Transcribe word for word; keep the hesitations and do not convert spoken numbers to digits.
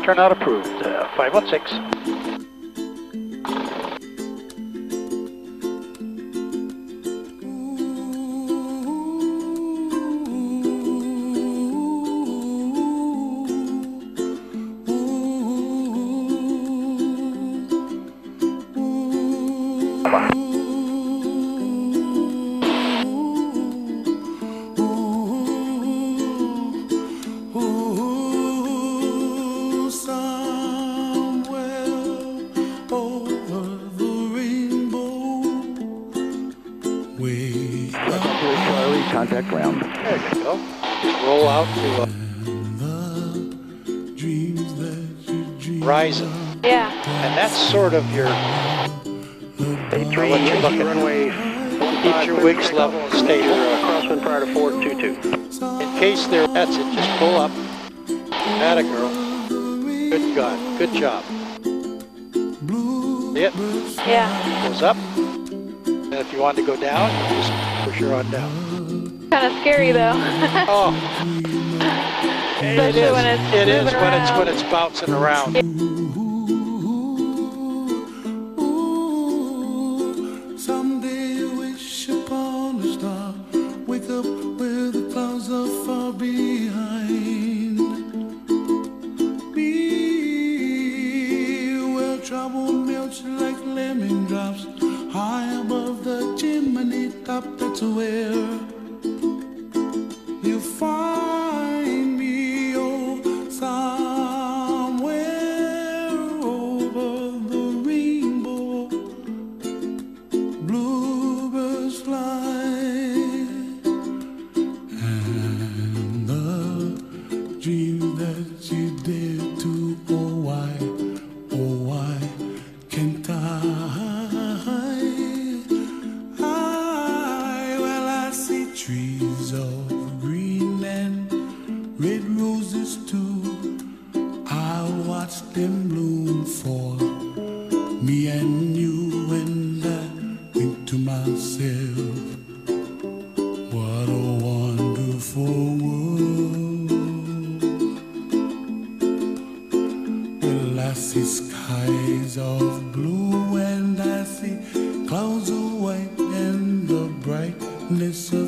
turnout approved. Uh, five one six. Contact ground. There you go. Just roll out to uh, Horizon. Yeah. And that's sort of your, eight three, I'll let you look at runway. keep your wings level and stable. Uh, crosswind prior to four two two. In case there, that's it, just pull up. Atta girl. Good God, good job. See it? Yeah. Goes up. And if you want to go down, you just push her on down. Kind of scary though. Oh. It Especially is, when it's it is moving when it's around. when it's bouncing around. Someday wish upon a star, wake up where the clouds are far behind me, where trouble melts like lemon drops, high above the chimney top. That's where you find me, oh, somewhere over the rainbow. Bluebirds fly, and the dream that you dare to, oh why, oh why can't I? I, well I see trees of green and red roses too. I'll watch them bloom for me and you, and I think to myself, what a wonderful world. Well, I see skies of blue and I see clouds of white and the brightness of